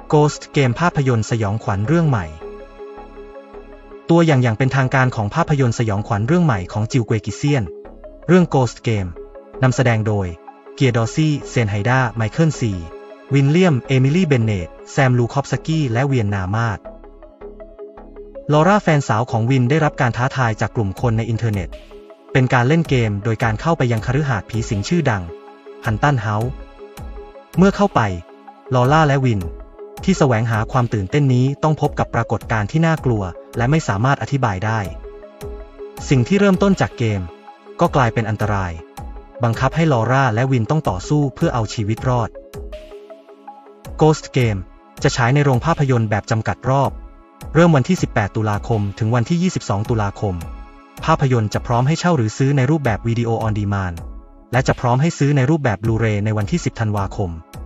Ghost เกมภาพยนตร์สยองขวัญเรื่องใหม่ตัวอย่างเป็นทางการของภาพยนตร์สยองขวัญเรื่องใหม่ของจิล เกวกิเซียนเรื่อง Ghost เกมนำแสดงโดยเกียร์ ดอร์ซี่ เซนไฮดา ไมเคิล ซี วิลเลียม เอมิลี่ เบนเนต แซม ลูคอฟสกี้และเวียนนามาดลอร่าแฟนสาวของวินได้รับการท้าทายจากกลุ่มคนในอินเทอร์เน็ตเป็นการเล่นเกมโดยการเข้าไปยังคฤหาสน์ผีสิงชื่อดังฮันตันเฮาส์เมื่อเข้าไปลอร่าและวินที่แสวงหาความตื่นเต้นนี้ต้องพบกับปรากฏการณ์ที่น่ากลัวและไม่สามารถอธิบายได้สิ่งที่เริ่มต้นจากเกมก็กลายเป็นอันตรายบังคับให้ลอร่าและวินต้องต่อสู้เพื่อเอาชีวิตรอด Ghost เกมจะฉายในโรงภาพยนตร์แบบจำกัดรอบเริ่มวันที่18ตุลาคมถึงวันที่22ตุลาคมภาพยนตร์จะพร้อมให้เช่าหรือซื้อในรูปแบบวิดีโอออนดีมานด์และจะพร้อมให้ซื้อในรูปแบบบลูเรย์ในวันที่10ธันวาคม